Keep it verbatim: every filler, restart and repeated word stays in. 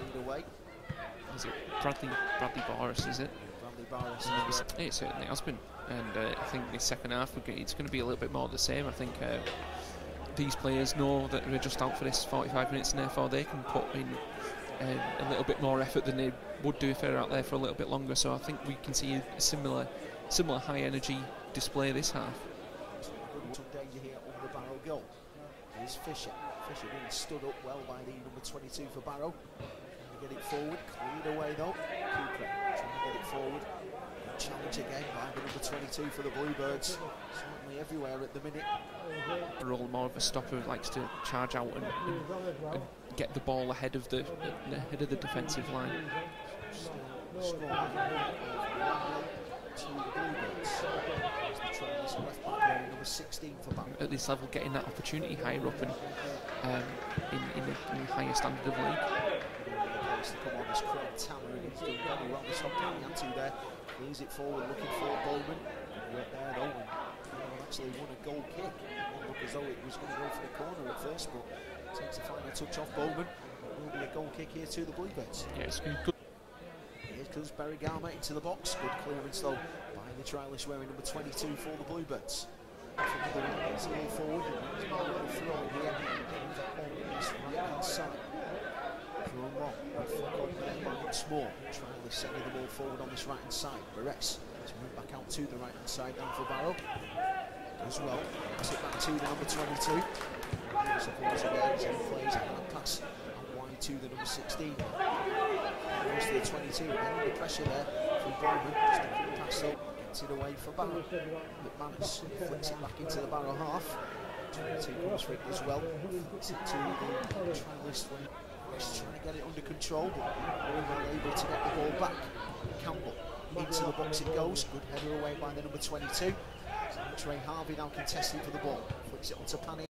Cleared away. Is it Bradley Bradley Boris? Is it? Bradley Boris. It certainly has been, and uh, I think the second half it's going to be a little bit more of the same. I think uh, these players know that we're just out for this forty-five minutes, and therefore they can put in uh, a little bit more effort than they would do if they're out there for a little bit longer. So I think we can see a similar, similar high energy display this half. Some danger here on the Barrow goal. Here's Fisher. Fisher being stood up well by the number twenty-two for Barrow. Trying to get it forward, cleared away though. Cooper trying to get it forward. Good challenge again by the number twenty-two for the Bluebirds. Certainly everywhere at the minute. Role more of a stopper who likes to charge out and, and, and get the ball ahead of the ahead of the defensive line. Strong to the Bluebirds. As the Trailers left back there, number sixteen for Barrow. At this level, getting that opportunity higher up and um, in, in, a, in a higher standard of league. To come on is Craig Tanner, and he's done very well this time. He had to there. Clears it forward, looking for Bowman. Right there though, and Barrow actually won a goal kick. It looked as though it was going to go for the corner at first, but takes the final touch off Bowman. It will be a goal kick here to the Bluebirds. Yeah, it's good. Here comes Barry Garma into the box. Good clearance though by the trialist wearing number twenty-two for the Bluebirds. From the right, gets it all forward. He's got a little throw in here. On this right hand side. Throw long. Once more. Trialist sending the ball forward on this right hand side. Barres has moved back out to the right hand side down for Barrow. As well. Pass it back to the number twenty-two. Supports again. So he plays a pass and wide to the number sixteen. Goes to the twenty-two. Again under pressure there from Bowman. Just a quick pass up. Gets it away for Barrow. McManus flicks it back into the Barrow half. twenty-two comes for it as well. Flicks it to the trialist when he's trying to get it under control, but Bowman able to get the ball back. Campbell into the box it goes. Good header away by the number twenty-two. Trey Harvey now contesting for the ball. Flicks it onto Panny.